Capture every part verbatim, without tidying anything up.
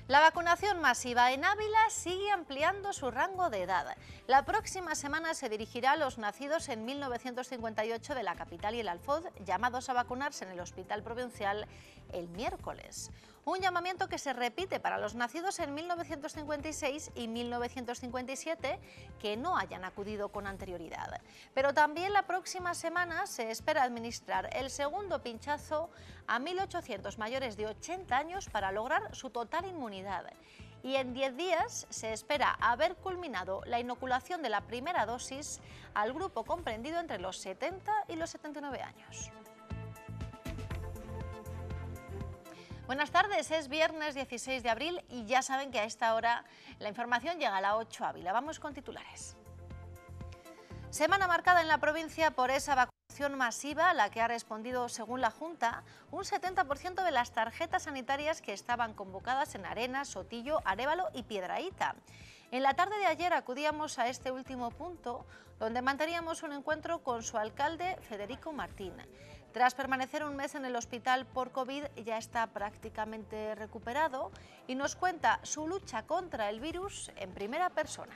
La vacunación masiva en Ávila sigue ampliando su rango de edad. La próxima semana se dirigirá a los nacidos en mil novecientos cincuenta y ocho de la capital y el Alfoz, llamados a vacunarse en el Hospital Provincial el miércoles. Un llamamiento que se repite para los nacidos en mil novecientos cincuenta y seis y mil novecientos cincuenta y siete que no hayan acudido con anterioridad. Pero también la próxima semana se espera administrar el segundo pinchazo a mil ochocientos mayores de ochenta años para lograr su total inmunidad. Y en diez días se espera haber culminado la inoculación de la primera dosis al grupo comprendido entre los setenta y los setenta y nueve años. Buenas tardes, es viernes dieciséis de abril y ya saben que a esta hora la información llega a la ocho Ávila. Vamos con titulares. Semana marcada en la provincia por esa vacunación masiva a la que ha respondido, según la Junta, un setenta por ciento de las tarjetas sanitarias que estaban convocadas en Arenas, Sotillo, Arévalo y Piedrahíta. En la tarde de ayer acudíamos a este último punto, donde manteníamos un encuentro con su alcalde, Federico Martín. Tras permanecer un mes en el hospital por COVID, ya está prácticamente recuperado y nos cuenta su lucha contra el virus en primera persona.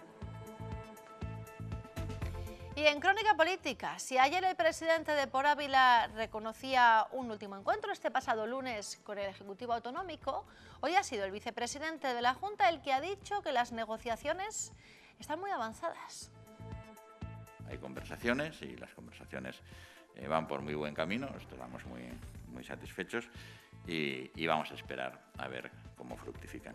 Y en crónica política, si ayer el presidente de Por Ávila reconocía un último encuentro este pasado lunes con el Ejecutivo Autonómico, hoy ha sido el vicepresidente de la Junta el que ha dicho que las negociaciones están muy avanzadas. Hay conversaciones y las conversaciones eh, van por muy buen camino, estamos muy, muy satisfechos y, y vamos a esperar a ver cómo fructifican.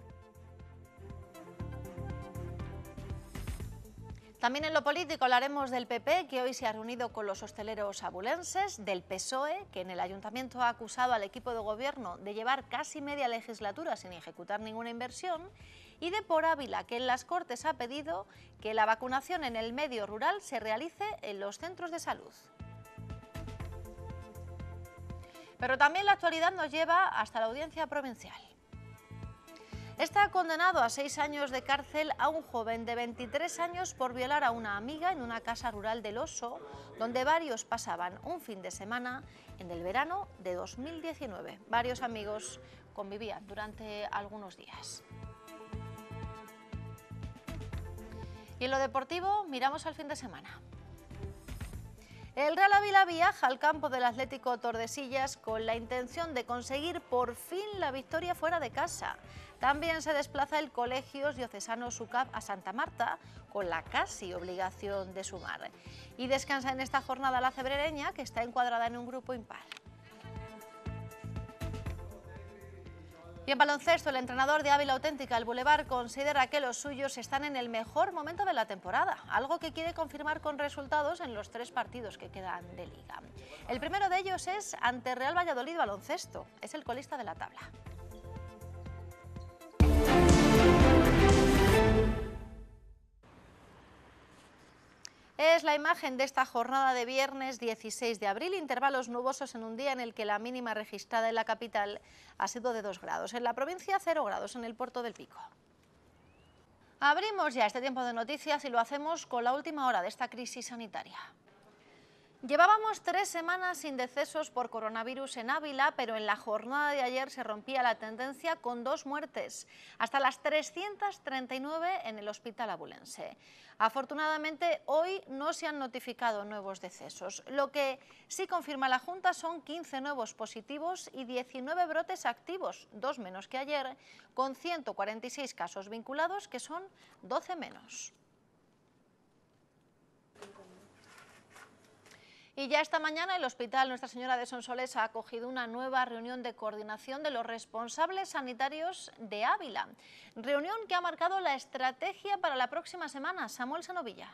También en lo político hablaremos del P P, que hoy se ha reunido con los hosteleros abulenses, del P S O E, que en el ayuntamiento ha acusado al equipo de gobierno de llevar casi media legislatura sin ejecutar ninguna inversión, y de Por Ávila, que en las Cortes ha pedido que la vacunación en el medio rural se realice en los centros de salud. Pero también la actualidad nos lleva hasta la Audiencia Provincial. Está condenado a seis años de cárcel a un joven de veintitrés años por violar a una amiga en una casa rural del Oso, donde varios pasaban un fin de semana en el verano de dos mil diecinueve. Varios amigos convivían durante algunos días. Y en lo deportivo, miramos al fin de semana. El Real Ávila viaja al campo del Atlético Tordesillas con la intención de conseguir por fin la victoria fuera de casa. También se desplaza el Colegios Diocesanos U C A P a Santa Marta con la casi obligación de sumar. Y descansa en esta jornada la cebrereña, que está encuadrada en un grupo impar. Y en baloncesto, el entrenador de Ávila Auténtica, el Boulevard, considera que los suyos están en el mejor momento de la temporada, algo que quiere confirmar con resultados en los tres partidos que quedan de liga. El primero de ellos es ante Real Valladolid Baloncesto, es el colista de la tabla. Es la imagen de esta jornada de viernes dieciséis de abril, intervalos nubosos en un día en el que la mínima registrada en la capital ha sido de dos grados. En la provincia, cero grados en el Puerto del Pico. Abrimos ya este tiempo de noticias y lo hacemos con la última hora de esta crisis sanitaria. Llevábamos tres semanas sin decesos por coronavirus en Ávila, pero en la jornada de ayer se rompía la tendencia con dos muertes, hasta las trescientas treinta y nueve en el hospital abulense. Afortunadamente, hoy no se han notificado nuevos decesos. Lo que sí confirma la Junta son quince nuevos positivos y diecinueve brotes activos, dos menos que ayer, con ciento cuarenta y seis casos vinculados, que son doce menos. Y ya esta mañana el Hospital Nuestra Señora de Sonsoles ha acogido una nueva reunión de coordinación de los responsables sanitarios de Ávila. Reunión que ha marcado la estrategia para la próxima semana. Samuel Sanovilla.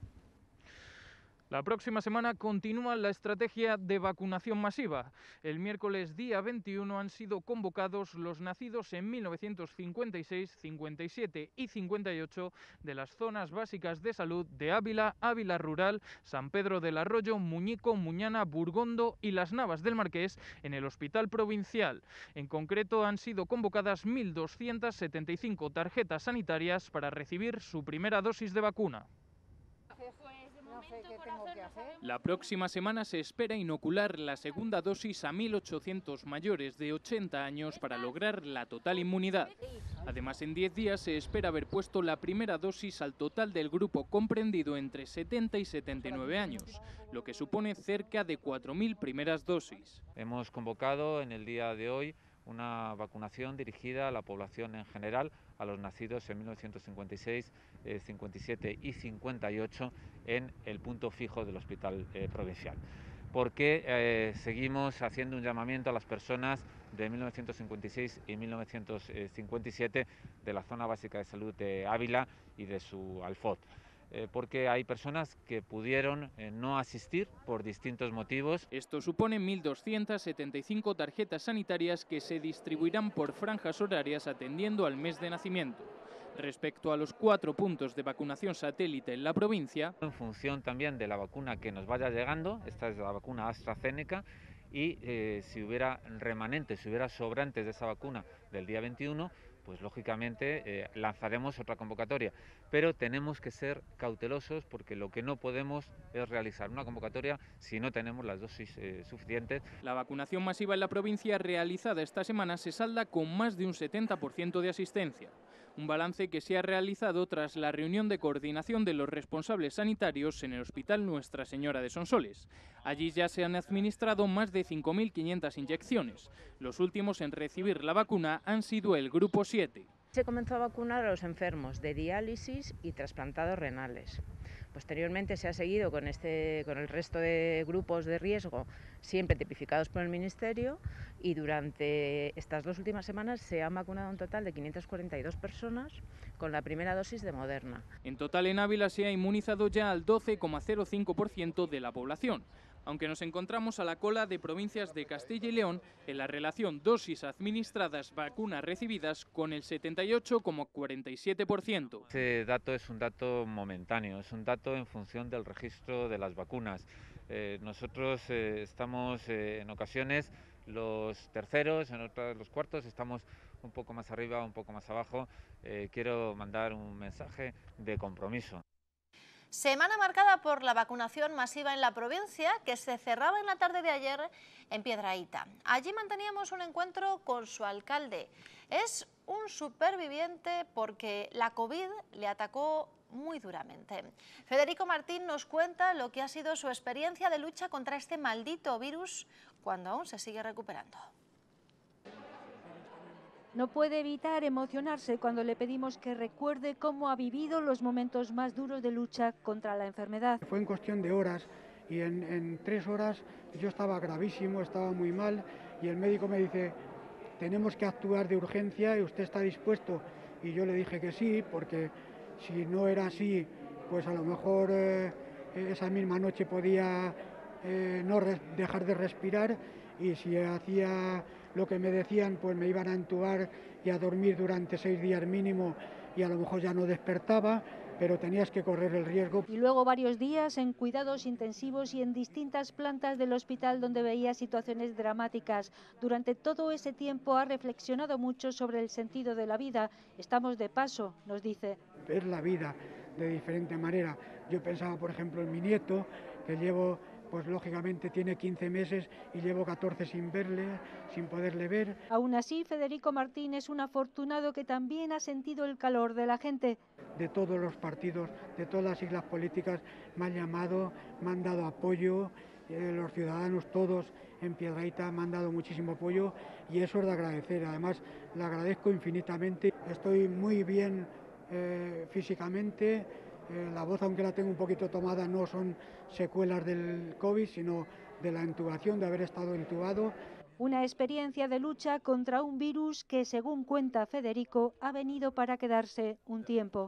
La próxima semana continúa la estrategia de vacunación masiva. El miércoles día veintiuno han sido convocados los nacidos en mil novecientos cincuenta y seis, cincuenta y siete y cincuenta y ocho de las zonas básicas de salud de Ávila, Ávila Rural, San Pedro del Arroyo, Muñico, Muñana, Burgondo y Las Navas del Marqués en el Hospital Provincial. En concreto han sido convocadas mil doscientas setenta y cinco tarjetas sanitarias para recibir su primera dosis de vacuna. sé qué tengo que hacer. La próxima semana se espera inocular la segunda dosis a mil ochocientos mayores de ochenta años para lograr la total inmunidad. Además, en diez días se espera haber puesto la primera dosis al total del grupo comprendido entre setenta y setenta y nueve años, lo que supone cerca de cuatro mil primeras dosis. Hemos convocado en el día de hoy una vacunación dirigida a la población en general, a los nacidos en mil novecientos cincuenta y seis, eh, cincuenta y siete y cincuenta y ocho en el punto fijo del Hospital eh, Provincial. Porque eh, seguimos haciendo un llamamiento a las personas de mil novecientos cincuenta y seis y mil novecientos cincuenta y siete de la Zona Básica de Salud de Ávila y de su Alfot. Eh, porque hay personas que pudieron eh, no asistir por distintos motivos. Esto supone mil doscientas setenta y cinco tarjetas sanitarias que se distribuirán por franjas horarias atendiendo al mes de nacimiento. Respecto a los cuatro puntos de vacunación satélite en la provincia, en función también de la vacuna que nos vaya llegando, esta es la vacuna AstraZeneca, y eh, si hubiera remanentes, si hubiera sobrantes de esa vacuna del día veintiuno, pues lógicamente eh, lanzaremos otra convocatoria. Pero tenemos que ser cautelosos porque lo que no podemos es realizar una convocatoria si no tenemos las dosis eh, suficientes. La vacunación masiva en la provincia realizada esta semana se salda con más de un setenta por ciento de asistencia. Un balance que se ha realizado tras la reunión de coordinación de los responsables sanitarios en el Hospital Nuestra Señora de Sonsoles. Allí ya se han administrado más de cinco mil quinientas inyecciones. Los últimos en recibir la vacuna han sido el grupo siete. Se comenzó a vacunar a los enfermos de diálisis y trasplantados renales. Posteriormente se ha seguido con, este, con el resto de grupos de riesgo, siempre tipificados por el Ministerio, y durante estas dos últimas semanas se han vacunado un total de quinientas cuarenta y dos personas con la primera dosis de Moderna. En total en Ávila se ha inmunizado ya al doce coma cero cinco por ciento de la población, aunque nos encontramos a la cola de provincias de Castilla y León en la relación dosis administradas, vacunas recibidas con el setenta y ocho coma cuarenta y siete por ciento. Este dato es un dato momentáneo, es un dato en función del registro de las vacunas. Eh, nosotros eh, estamos eh, en ocasiones los terceros, en otras los cuartos, estamos un poco más arriba, un poco más abajo. Eh, quiero mandar un mensaje de compromiso. Semana marcada por la vacunación masiva en la provincia, que se cerraba en la tarde de ayer en Piedrahita. Allí manteníamos un encuentro con su alcalde. Es un superviviente porque la COVID le atacó muy duramente. Federico Martín nos cuenta lo que ha sido su experiencia de lucha contra este maldito virus cuando aún se sigue recuperando. No puede evitar emocionarse cuando le pedimos que recuerde cómo ha vivido los momentos más duros de lucha contra la enfermedad. Fue en cuestión de horas y en, en tres horas yo estaba gravísimo, estaba muy mal y el médico me dice, tenemos que actuar de urgencia y usted está dispuesto. Y yo le dije que sí, porque si no era así, pues a lo mejor eh, esa misma noche podía eh, no dejar de respirar, y si hacía lo que me decían, pues me iban a entubar y a dormir durante seis días mínimo y a lo mejor ya no despertaba, pero tenías que correr el riesgo. Y luego varios días en cuidados intensivos y en distintas plantas del hospital donde veía situaciones dramáticas. Durante todo ese tiempo ha reflexionado mucho sobre el sentido de la vida. Estamos de paso, nos dice. Ver la vida de diferente manera. Yo pensaba, por ejemplo, en mi nieto, que llevo, pues lógicamente tiene quince meses y llevo catorce sin verle, sin poderle ver. Aún así, Federico Martín es un afortunado que también ha sentido el calor de la gente. De todos los partidos, de todas las siglas políticas, me han llamado, me han dado apoyo, eh, los ciudadanos todos en Piedrahita me han dado muchísimo apoyo y eso es de agradecer. Además, le agradezco infinitamente. Estoy muy bien eh, físicamente. Eh, la voz, aunque la tengo un poquito tomada, no son secuelas del COVID, sino de la intubación, de haber estado intubado. Una experiencia de lucha contra un virus que, según cuenta Federico, ha venido para quedarse un tiempo.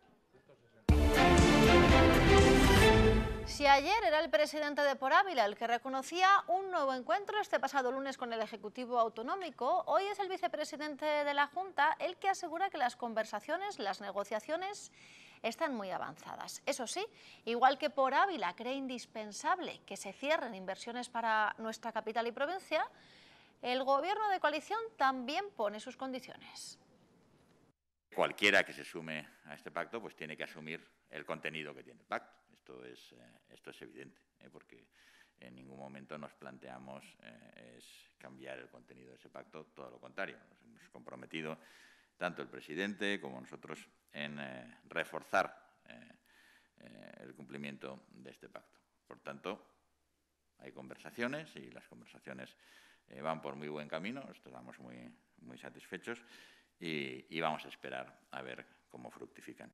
Si ayer era el presidente de Por Ávila el que reconocía un nuevo encuentro este pasado lunes con el Ejecutivo Autonómico, hoy es el vicepresidente de la Junta el que asegura que las conversaciones, las negociaciones están muy avanzadas. Eso sí, igual que Por Ávila cree indispensable que se cierren inversiones para nuestra capital y provincia, el Gobierno de coalición también pone sus condiciones. Cualquiera que se sume a este pacto pues tiene que asumir el contenido que tiene el pacto. Esto es, eh, esto es evidente, ¿eh? Porque en ningún momento nos planteamos eh, es cambiar el contenido de ese pacto, todo lo contrario. Nos hemos comprometido, tanto el presidente como nosotros, en eh, reforzar eh, eh, el cumplimiento de este pacto. Por tanto, hay conversaciones y las conversaciones eh, van por muy buen camino, estamos muy, muy satisfechos y, y vamos a esperar a ver cómo fructifican.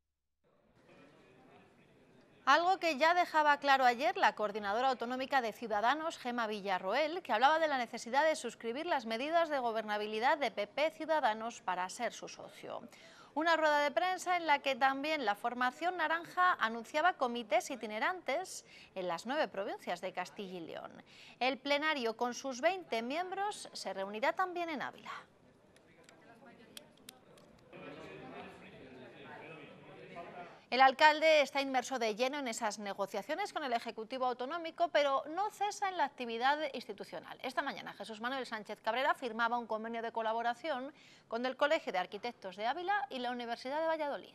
Algo que ya dejaba claro ayer la coordinadora autonómica de Ciudadanos, Gemma Villarroel, que hablaba de la necesidad de suscribir las medidas de gobernabilidad de P P Ciudadanos para ser su socio. Una rueda de prensa en la que también la formación naranja anunciaba comités itinerantes en las nueve provincias de Castilla y León. El plenario, con sus veinte miembros, se reunirá también en Ávila. El alcalde está inmerso de lleno en esas negociaciones con el Ejecutivo Autonómico, pero no cesa en la actividad institucional. Esta mañana Jesús Manuel Sánchez Cabrera firmaba un convenio de colaboración con el Colegio de Arquitectos de Ávila y la Universidad de Valladolid.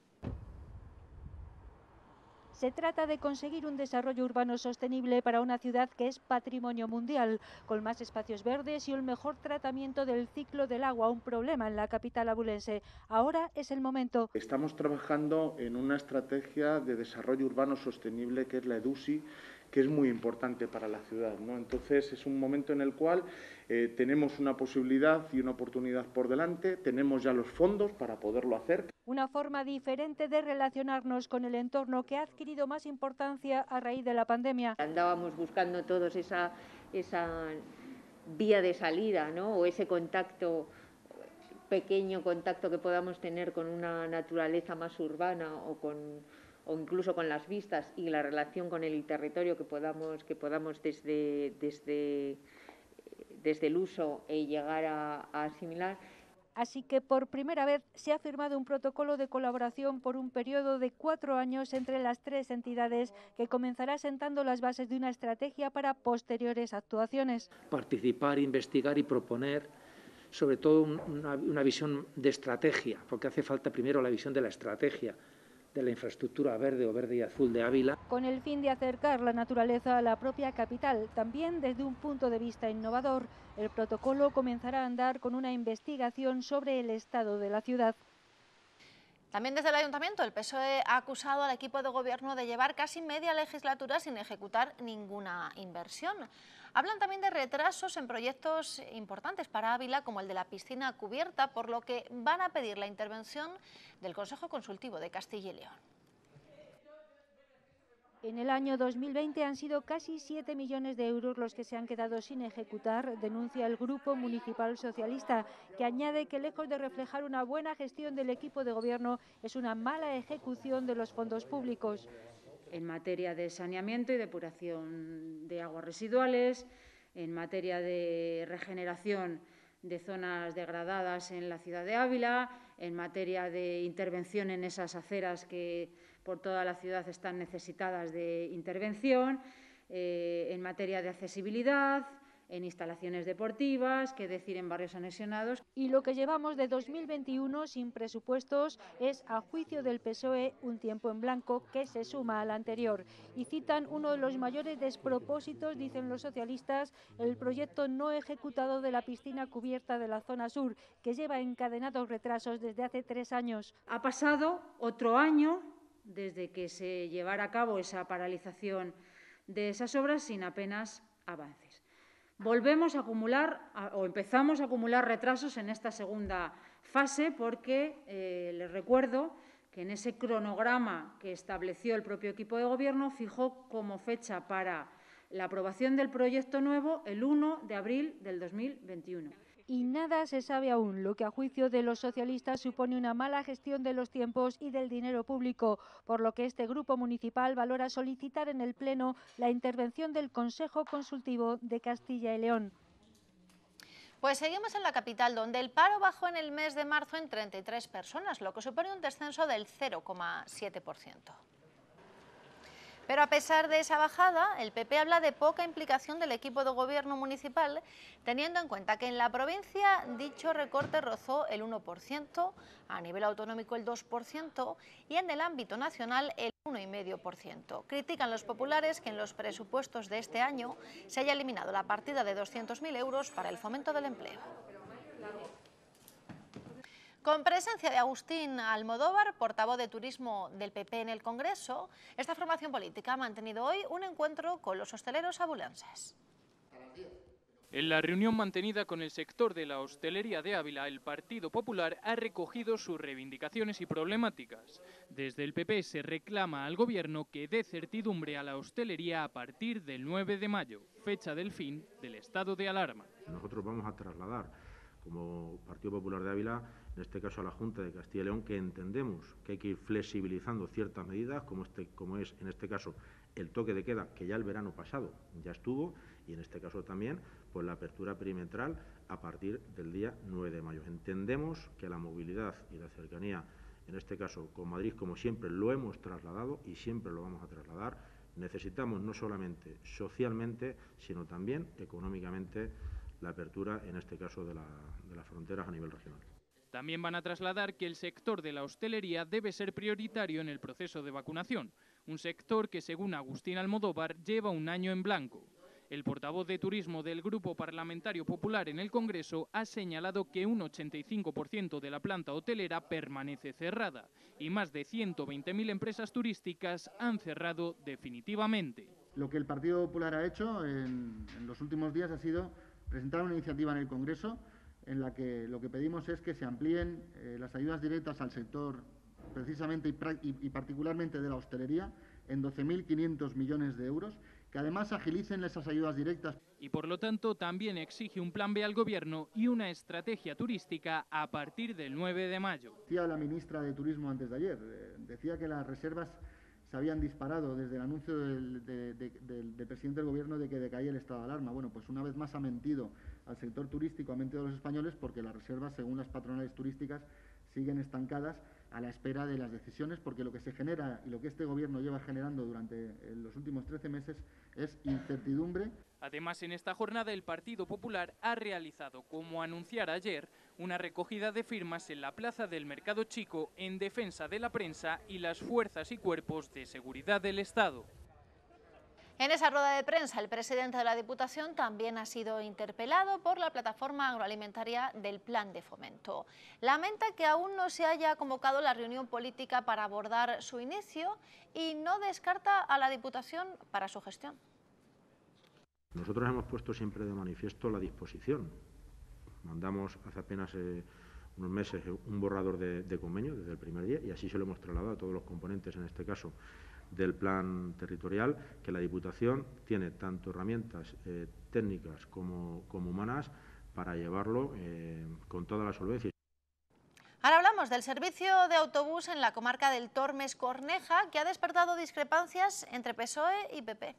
Se trata de conseguir un desarrollo urbano sostenible para una ciudad que es patrimonio mundial, con más espacios verdes y el mejor tratamiento del ciclo del agua, un problema en la capital abulense. Ahora es el momento. Estamos trabajando en una estrategia de desarrollo urbano sostenible que es la EDUSI, que es muy importante para la ciudad, ¿no? Entonces es un momento en el cual eh, tenemos una posibilidad y una oportunidad por delante, tenemos ya los fondos para poderlo hacer. Una forma diferente de relacionarnos con el entorno que ha adquirido más importancia a raíz de la pandemia. Andábamos buscando todos esa, esa vía de salida, ¿no? O ese contacto, pequeño contacto que podamos tener con una naturaleza más urbana o con o incluso con las vistas y la relación con el territorio que podamos, que podamos desde, desde, desde el uso e llegar a, a asimilar. Así que por primera vez se ha firmado un protocolo de colaboración por un periodo de cuatro años entre las tres entidades que comenzará sentando las bases de una estrategia para posteriores actuaciones. Participar, investigar y proponer sobre todo una, una visión de estrategia, porque hace falta primero la visión de la estrategia de la infraestructura verde o verde y azul de Ávila. Con el fin de acercar la naturaleza a la propia capital, también desde un punto de vista innovador, el protocolo comenzará a andar con una investigación sobre el estado de la ciudad. También desde el Ayuntamiento, el P S O E ha acusado al equipo de gobierno de llevar casi media legislatura sin ejecutar ninguna inversión. Hablan también de retrasos en proyectos importantes para Ávila, como el de la piscina cubierta, por lo que van a pedir la intervención del Consejo Consultivo de Castilla y León. En el año dos mil veinte han sido casi siete millones de euros los que se han quedado sin ejecutar, denuncia el Grupo Municipal Socialista, que añade que lejos de reflejar una buena gestión del equipo de gobierno, es una mala ejecución de los fondos públicos. En materia de saneamiento y depuración de aguas residuales, en materia de regeneración de zonas degradadas en la ciudad de Ávila, en materia de intervención en esas aceras que por toda la ciudad están necesitadas de intervención, eh, en materia de accesibilidad, en instalaciones deportivas, qué decir en barrios anexionados. Y lo que llevamos de dos mil veintiuno sin presupuestos es, a juicio del P S O E, un tiempo en blanco que se suma al anterior. Y citan uno de los mayores despropósitos, dicen los socialistas, el proyecto no ejecutado de la piscina cubierta de la zona sur, que lleva encadenados retrasos desde hace tres años. Ha pasado otro año desde que se llevara a cabo esa paralización de esas obras sin apenas avances. Volvemos a acumular o empezamos a acumular retrasos en esta segunda fase porque eh, les recuerdo que en ese cronograma que estableció el propio equipo de gobierno fijó como fecha para la aprobación del proyecto nuevo el uno de abril del dos mil veintiuno. Y nada se sabe aún, lo que a juicio de los socialistas supone una mala gestión de los tiempos y del dinero público, por lo que este grupo municipal valora solicitar en el Pleno la intervención del Consejo Consultivo de Castilla y León. Pues seguimos en la capital, donde el paro bajó en el mes de marzo en treinta y tres personas, lo que supone un descenso del cero coma siete por ciento. Pero a pesar de esa bajada, el P P habla de poca implicación del equipo de gobierno municipal, teniendo en cuenta que en la provincia dicho recorte rozó el uno por ciento, a nivel autonómico el dos por ciento y en el ámbito nacional el uno coma cinco por ciento. Critican los populares que en los presupuestos de este año se haya eliminado la partida de doscientos mil euros para el fomento del empleo. Con presencia de Agustín Almodóvar, portavoz de Turismo del P P en el Congreso, esta formación política ha mantenido hoy un encuentro con los hosteleros abulenses. En la reunión mantenida con el sector de la hostelería de Ávila, el Partido Popular ha recogido sus reivindicaciones y problemáticas. Desde el P P se reclama al Gobierno que dé certidumbre a la hostelería a partir del nueve de mayo, fecha del fin del estado de alarma. Nosotros vamos a trasladar como Partido Popular de Ávila, en este caso a la Junta de Castilla y León, que entendemos que hay que ir flexibilizando ciertas medidas, como, este, como es en este caso el toque de queda, que ya el verano pasado ya estuvo, y en este caso también pues la apertura perimetral a partir del día nueve de mayo. Entendemos que la movilidad y la cercanía, en este caso con Madrid, como siempre lo hemos trasladado y siempre lo vamos a trasladar, necesitamos no solamente socialmente, sino también económicamente la apertura, en este caso, de, la, de las fronteras a nivel regional. También van a trasladar que el sector de la hostelería debe ser prioritario en el proceso de vacunación, un sector que, según Agustín Almodóvar, lleva un año en blanco. El portavoz de Turismo del Grupo Parlamentario Popular en el Congreso ha señalado que un ochenta y cinco por ciento de la planta hotelera permanece cerrada y más de ciento veinte mil empresas turísticas han cerrado definitivamente. Lo que el Partido Popular ha hecho en, en los últimos días ha sido presentar una iniciativa en el Congreso en la que lo que pedimos es que se amplíen eh, las ayudas directas al sector, precisamente y, y, y particularmente de la hostelería, en doce mil quinientos millones de euros, que además agilicen esas ayudas directas. Y por lo tanto también exige un plan B al Gobierno y una estrategia turística a partir del nueve de mayo. Decía la ministra de Turismo antes de ayer, eh, decía que las reservas se habían disparado desde el anuncio del, de, de, del, del presidente del Gobierno de que decaía el estado de alarma. Bueno, pues una vez más ha mentido al sector turístico, ha mentido a los españoles, porque las reservas, según las patronales turísticas, siguen estancadas a la espera de las decisiones, porque lo que se genera y lo que este Gobierno lleva generando durante los últimos trece meses es incertidumbre. Además, en esta jornada el Partido Popular ha realizado, como anunciara ayer, una recogida de firmas en la Plaza del Mercado Chico en defensa de la prensa y las fuerzas y cuerpos de seguridad del Estado. En esa rueda de prensa, el presidente de la Diputación también ha sido interpelado por la plataforma agroalimentaria del Plan de Fomento. Lamenta que aún no se haya convocado la reunión política para abordar su inicio y no descarta a la Diputación para su gestión. Nosotros hemos puesto siempre de manifiesto la disposición. Mandamos hace apenas eh, unos meses un borrador de, de convenio desde el primer día y así se lo hemos trasladado a todos los componentes, en este caso del plan territorial, que la Diputación tiene tanto herramientas eh, técnicas como, como humanas para llevarlo eh, con toda la solvencia. Ahora hablamos del servicio de autobús en la comarca del Tormes-Corneja, que ha despertado discrepancias entre P S O E y P P.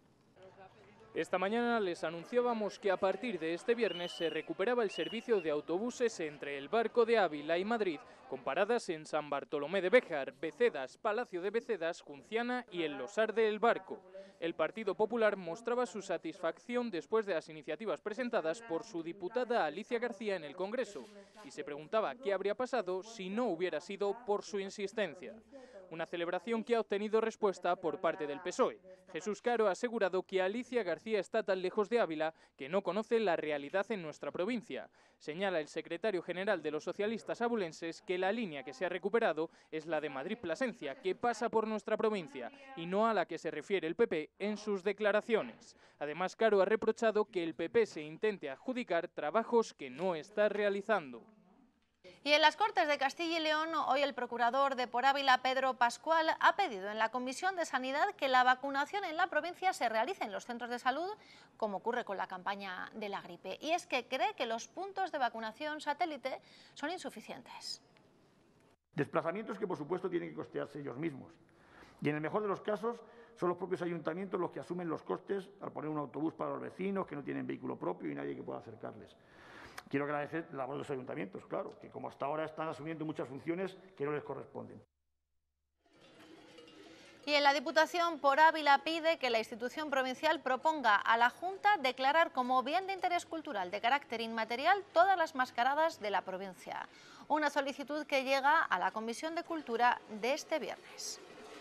Esta mañana les anunciábamos que a partir de este viernes se recuperaba el servicio de autobuses entre el Barco de Ávila y Madrid, con paradas en San Bartolomé de Béjar, Becedas, Palacio de Becedas, Junciana y el Losar del Barco. El Partido Popular mostraba su satisfacción después de las iniciativas presentadas por su diputada Alicia García en el Congreso y se preguntaba qué habría pasado si no hubiera sido por su insistencia. Una celebración que ha obtenido respuesta por parte del P S O E. Jesús Caro ha asegurado que Alicia García está tan lejos de Ávila que no conoce la realidad en nuestra provincia. Señala el secretario general de los socialistas abulenses que la línea que se ha recuperado es la de Madrid-Plasencia, que pasa por nuestra provincia, y no a la que se refiere el P P en sus declaraciones. Además, Caro ha reprochado que el P P se intente adjudicar trabajos que no está realizando. Y en las Cortes de Castilla y León, hoy el procurador de Por Ávila, Pedro Pascual, ha pedido en la Comisión de Sanidad que la vacunación en la provincia se realice en los centros de salud, como ocurre con la campaña de la gripe. Y es que cree que los puntos de vacunación satélite son insuficientes. Desplazamientos que, por supuesto, tienen que costearse ellos mismos. Y en el mejor de los casos, son los propios ayuntamientos los que asumen los costes al poner un autobús para los vecinos que no tienen vehículo propio y nadie que pueda acercarles. Quiero agradecer la labor de los ayuntamientos, claro, que como hasta ahora están asumiendo muchas funciones que no les corresponden. Y en la Diputación por Ávila pide que la institución provincial proponga a la Junta declarar como bien de interés cultural de carácter inmaterial todas las mascaradas de la provincia. Una solicitud que llega a la Comisión de Cultura de este viernes.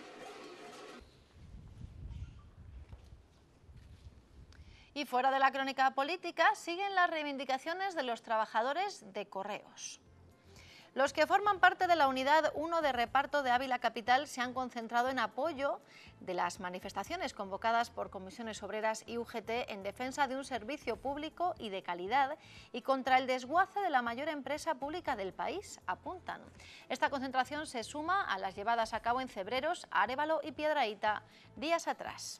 Y fuera de la crónica política siguen las reivindicaciones de los trabajadores de Correos. Los que forman parte de la Unidad uno de Reparto de Ávila Capital se han concentrado en apoyo de las manifestaciones convocadas por comisiones obreras y U G T en defensa de un servicio público y de calidad y contra el desguace de la mayor empresa pública del país, apuntan. Esta concentración se suma a las llevadas a cabo en Cebreros, Arévalo y Piedrahíta días atrás.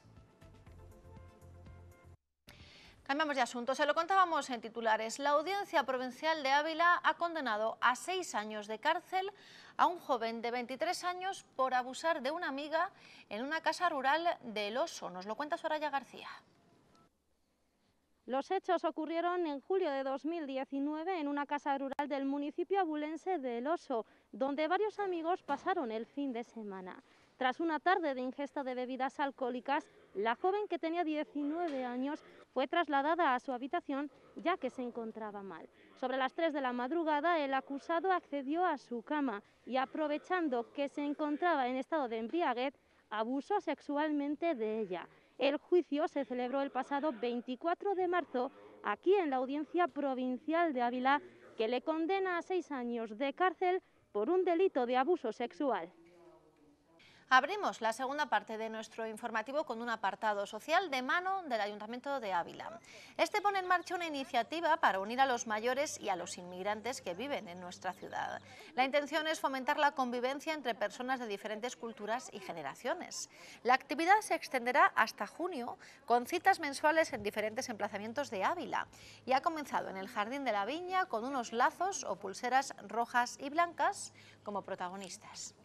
Cambiamos de asunto, se lo contábamos en titulares. La Audiencia Provincial de Ávila ha condenado a seis años de cárcel a un joven de veintitrés años por abusar de una amiga en una casa rural de El Oso. Nos lo cuenta Soraya García. Los hechos ocurrieron en julio de dos mil diecinueve en una casa rural del municipio abulense de El Oso, donde varios amigos pasaron el fin de semana. Tras una tarde de ingesta de bebidas alcohólicas, la joven, que tenía diecinueve años, fue trasladada a su habitación ya que se encontraba mal. Sobre las tres de la madrugada, el acusado accedió a su cama y, aprovechando que se encontraba en estado de embriaguez, abusó sexualmente de ella. El juicio se celebró el pasado veinticuatro de marzo aquí en la Audiencia Provincial de Ávila, que le condena a seis años de cárcel por un delito de abuso sexual. Abrimos la segunda parte de nuestro informativo con un apartado social de mano del Ayuntamiento de Ávila. Este pone en marcha una iniciativa para unir a los mayores y a los inmigrantes que viven en nuestra ciudad. La intención es fomentar la convivencia entre personas de diferentes culturas y generaciones. La actividad se extenderá hasta junio con citas mensuales en diferentes emplazamientos de Ávila y ha comenzado en el Jardín de la Viña con unos lazos o pulseras rojas y blancas como protagonistas.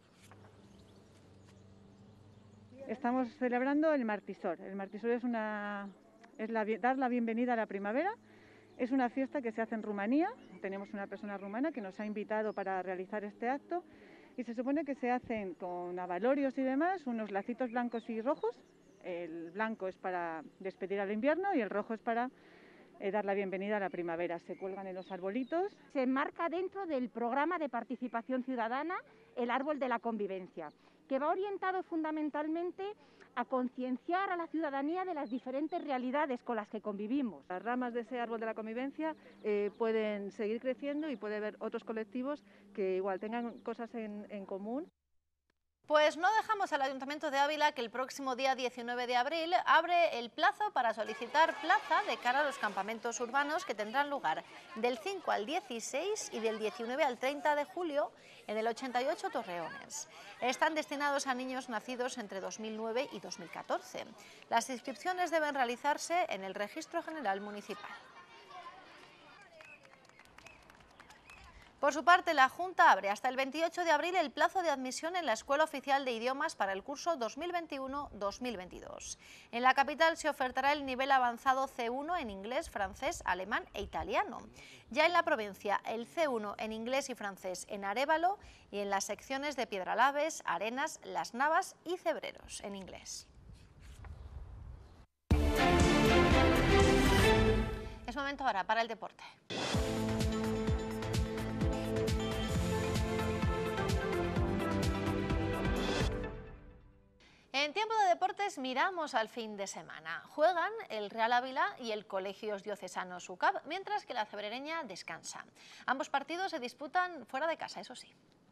Estamos celebrando el Martisor. El Martisor es, una, es la, dar la bienvenida a la primavera. Es una fiesta que se hace en Rumanía. Tenemos una persona rumana que nos ha invitado para realizar este acto y se supone que se hacen con abalorios y demás unos lacitos blancos y rojos. El blanco es para despedir al invierno y el rojo es para eh, dar la bienvenida a la primavera. Se cuelgan en los arbolitos. Se enmarca dentro del programa de participación ciudadana el Árbol de la Convivencia, que va orientado fundamentalmente a concienciar a la ciudadanía de las diferentes realidades con las que convivimos. Las ramas de ese árbol de la convivencia eh, pueden seguir creciendo y puede haber otros colectivos que igual tengan cosas en, en común. Pues no dejamos al Ayuntamiento de Ávila que el próximo día diecinueve de abril abre el plazo para solicitar plaza de cara a los campamentos urbanos que tendrán lugar del cinco al dieciséis y del diecinueve al treinta de julio en el ochenta y ocho Torreones. Están destinados a niños nacidos entre dos mil nueve y dos mil catorce. Las inscripciones deben realizarse en el Registro General Municipal. Por su parte, la Junta abre hasta el veintiocho de abril el plazo de admisión en la Escuela Oficial de Idiomas para el curso dos mil veintiuno dos mil veintidós. En la capital se ofertará el nivel avanzado C uno en inglés, francés, alemán e italiano. Ya en la provincia, el C uno en inglés y francés en Arévalo y en las secciones de Piedralaves, Arenas, Las Navas y Cebreros en inglés. Es momento ahora para el deporte. En tiempo de deportes miramos al fin de semana. Juegan el Real Ávila y el Colegios Diocesanos U C A B, mientras que la cebrereña descansa. Ambos partidos se disputan fuera de casa, eso sí.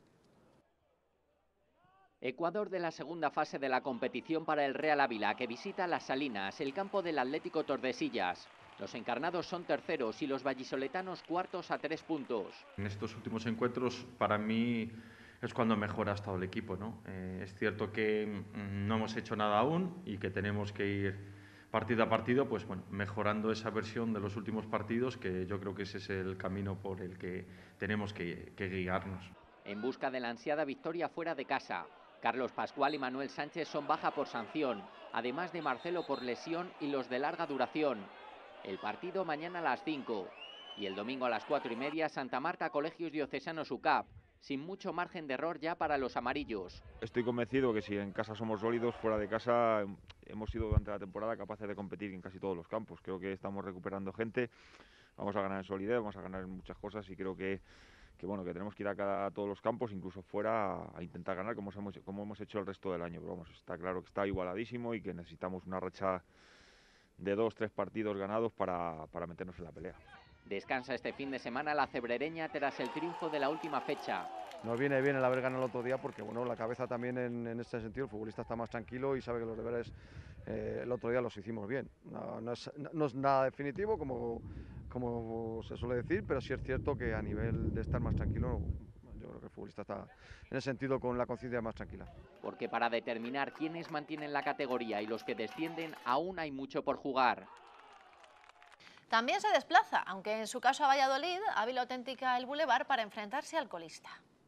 Ecuador de la segunda fase de la competición para el Real Ávila, que visita Las Salinas, el campo del Atlético Tordesillas. Los encarnados son terceros y los vallisoletanos cuartos a tres puntos. En estos últimos encuentros, para mí, es cuando mejor ha estado el equipo, ¿no? Eh, es cierto que mm, no hemos hecho nada aún y que tenemos que ir partido a partido, pues bueno, mejorando esa versión de los últimos partidos, que yo creo que ese es el camino por el que tenemos que, que guiarnos. En busca de la ansiada victoria fuera de casa, Carlos Pascual y Manuel Sánchez son baja por sanción, además de Marcelo por lesión y los de larga duración. El partido mañana a las cinco y el domingo a las cuatro y media, Santa Marta Colegios Diocesanos U C A B. sin mucho margen de error ya para los amarillos. Estoy convencido que si en casa somos sólidos, fuera de casa hemos sido durante la temporada capaces de competir en casi todos los campos. Creo que estamos recuperando gente, vamos a ganar en solidez, vamos a ganar en muchas cosas y creo que, que, bueno, que tenemos que ir a, cada, a todos los campos, incluso fuera, a, a intentar ganar como hemos, como hemos hecho el resto del año. Pero vamos, está claro que está igualadísimo y que necesitamos una racha de dos, tres partidos ganados para, para meternos en la pelea. Descansa este fin de semana la cebrereña tras el triunfo de la última fecha. Nos viene bien el haber ganado el otro día porque bueno, la cabeza también en, en este sentido, el futbolista está más tranquilo y sabe que los deberes eh, el otro día los hicimos bien. No, no, es, no es nada definitivo como, como se suele decir, pero sí es cierto que a nivel de estar más tranquilo, yo creo que el futbolista está en ese sentido con la conciencia más tranquila. Porque para determinar quiénes mantienen la categoría y los que descienden aún hay mucho por jugar. También se desplaza, aunque en su caso a Valladolid, Ávila Auténtica el Boulevard para enfrentarse al colista.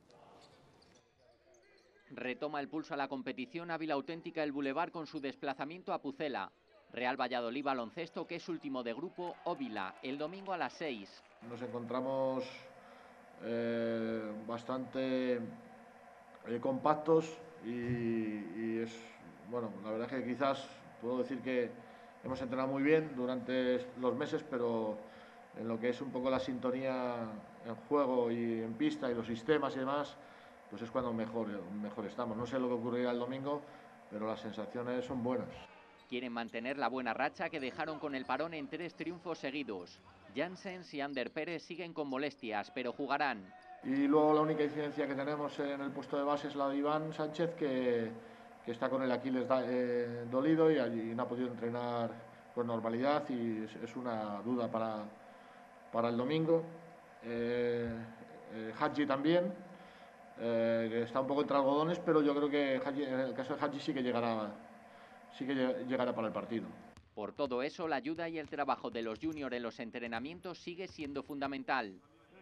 Retoma el pulso a la competición Ávila Auténtica el Boulevard con su desplazamiento a Pucela. Real Valladolid Baloncesto, que es último de grupo, Óvila, el domingo a las seis. Nos encontramos eh, bastante eh, compactos y, y es, bueno, la verdad es que quizás puedo decir que hemos entrenado muy bien durante los meses, pero en lo que es un poco la sintonía en juego y en pista y los sistemas y demás, pues es cuando mejor, mejor estamos. No sé lo que ocurrirá el domingo, pero las sensaciones son buenas. Quieren mantener la buena racha que dejaron con el parón en tres triunfos seguidos. Janssens y Ander Pérez siguen con molestias, pero jugarán. Y luego la única incidencia que tenemos en el puesto de base es la de Iván Sánchez, que, que está con el Aquiles da, eh, dolido y allí no ha podido entrenar con normalidad y es, es una duda para, para el domingo. Eh, eh, Hadji también, eh, que está un poco entre algodones, pero yo creo que Hadji, en el caso de Hadji sí que llegará, sí que llegará para el partido. Por todo eso, la ayuda y el trabajo de los juniors en los entrenamientos sigue siendo fundamental.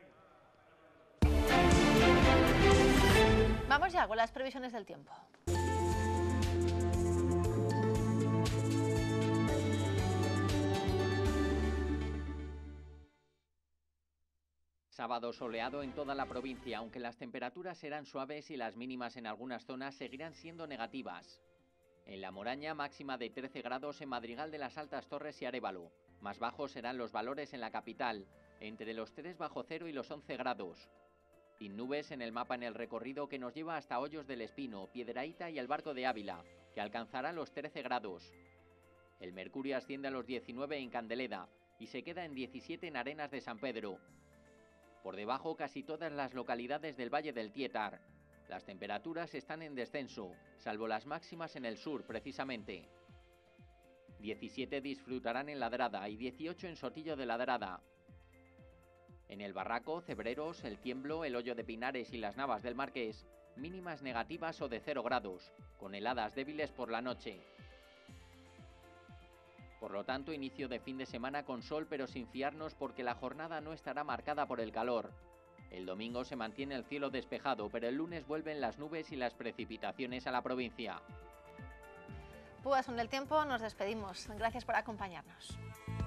Vamos ya con las previsiones del tiempo. Sábado soleado en toda la provincia, aunque las temperaturas serán suaves y las mínimas en algunas zonas seguirán siendo negativas. En La Moraña, máxima de trece grados en Madrigal de las Altas Torres y Arévalo. Más bajos serán los valores en la capital, entre los tres bajo cero y los once grados. Sin nubes en el mapa en el recorrido que nos lleva hasta Hoyos del Espino, Piedrahíta y el Barco de Ávila, que alcanzará los trece grados. El mercurio asciende a los diecinueve en Candeleda y se queda en diecisiete en Arenas de San Pedro. Por debajo casi todas las localidades del Valle del Tietar. Las temperaturas están en descenso, salvo las máximas en el sur, precisamente. diecisiete disfrutarán en Ladrada y dieciocho en Sotillo de Ladrada. En el Barraco, Cebreros, El Tiemblo, El Hoyo de Pinares y las Navas del Marqués, mínimas negativas o de cero grados, con heladas débiles por la noche. Por lo tanto, inicio de fin de semana con sol pero sin fiarnos porque la jornada no estará marcada por el calor. El domingo se mantiene el cielo despejado, pero el lunes vuelven las nubes y las precipitaciones a la provincia. Pues con el tiempo nos despedimos. Gracias por acompañarnos.